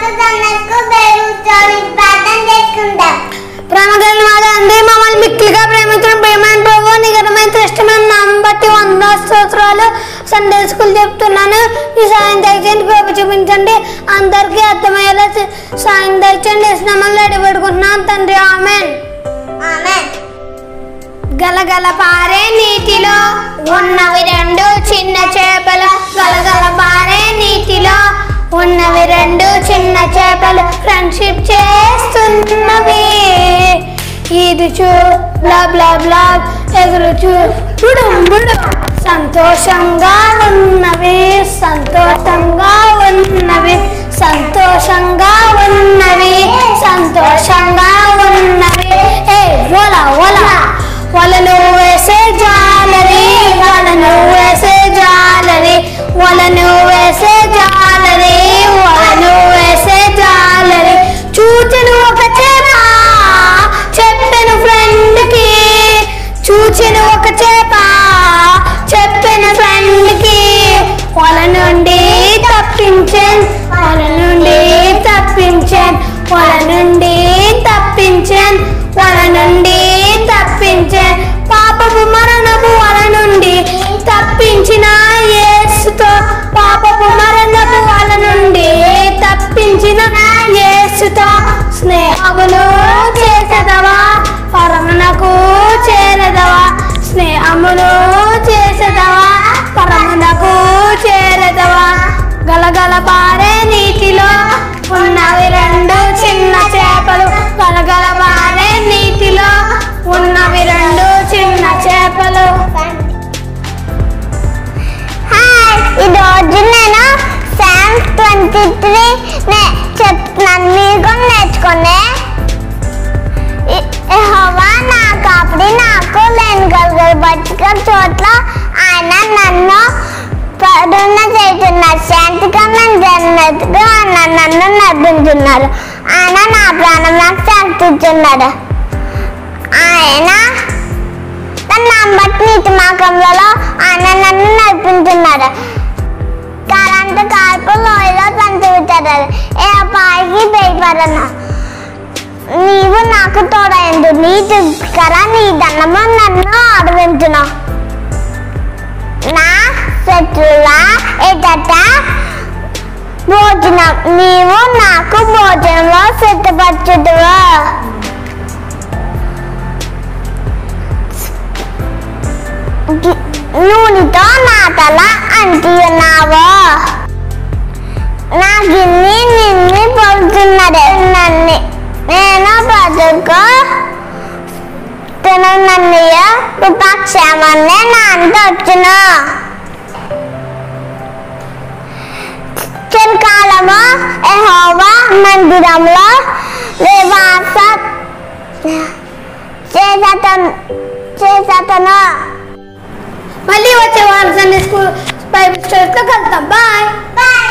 ప్రేమగలిగిన మా తండ్రి, మమ్మల్ని మిక్కిలిగా ప్రేమించిన ప్రేమైన ప్రభు, నికరమైన శ్రేష్టమైన నామం బట్టి 100 స్తోత్రాలు. సండే స్కూల్ చెప్తున్నాను. ఈ సాయం దయచేయండి, ప్రభు చూపించండి, అందరికీ అర్థమయ్యేలా సాయం దయచేయండి. ఇస్తున్నామని అడిపెడుకుంటున్నాను తండ్రి. ఆమెన్. గలగల పారే నీటిలో ఉన్నవి 2 చిన్న చేపలు. గలగల పారే నీటిలో ఉన్నవి 2 చిన్న చేపలు. ఫ్రెండ్షిప్ చేస్తున్నవి. ఈదుచు బ్లా బ్లా బ్లా, ఎగురుచు బుడుం బుడుం. సంతోషంగా ఉన్నవి, సంతోషంగా ఉన్నవి, సంతోషంగా ఉన్నవి, సంతోషంగా ఉన్నవి. ఏ ఒల ఒల వలను వేసే జాలరి, వలను వేసే జాలరి, వలను వేసే జాలరి, వలను వేసే జాలరి. చూచెను ఒక చేప, చెప్పెను ఫ్రెండ్ కి. చూచెను ఒక చేప, చెప్పెను ఫ్రెండ్ కి. వల నుండి తప్పించాను, వల నుండి తప్పించాను, వల నుండి తప్పించాను, వల నుండి తప్పించాను. పాపపు మరణపు వల నుండి తప్పించిన యేసుతో, పాపపు మరణపు వల నుండి తప్పించిన యేసుతో స్నేహములు చేసెదవా, పరమునకు చేరదవా. స్నేహములు చేసెదవా, పరమునకు చేరదవా. గలగల పారే నీటిలో ఉన్నవి 2 చిన్న చేపలు. గలగల పారే నీటిలో ఉన్నవి 2 చిన్న చేపలు. ఈరోజు నేను Psalms 23 చెప్తున్నాను, మీకు నేర్చుకునే. యెహోవా నా కాపరి, నాకు లేని గలగలబట్టిన చోట్ల ఆయన నన్ను పడున చేస్తున్నారు. శాంతికరమైన జన్నతుగా ఆయన నన్ను నడిపించున్నారు. ఆయన నా ప్రాణం నాకు శాంతిస్తున్నాడు. ఆయన తన బట్టి నీతి మార్గంలో ఆయన నన్ను నడిపించున్నాడు. కాలంత కాల్పు లోయలో సంచరించారు. ఏ అపాయికి భయపడను. నీవు నాకు తోడైండు, నీ దుఃఖర నీ దండము నన్ను ఆదరించును. నా శత్రుల ఎదుట భోజనం, నీవు నాకు భోజనంలో సిద్ధపరచుదువు. నూనెతో నా తల అంటున్నావు. నా గిన్నె నిన్ను పొలుతున్నది. నేను బతుకు తినన్నయ్య కృపాక్షేమాన్ని నా అంత వచ్చును. చిరకాలము యెహోవా మందిరంలో నివాస చేసతను. మళ్ళీ వచ్చే వారం సండే స్కూల్ బైబిల్ స్టోరీతో కలుద్దాం. Bye bye.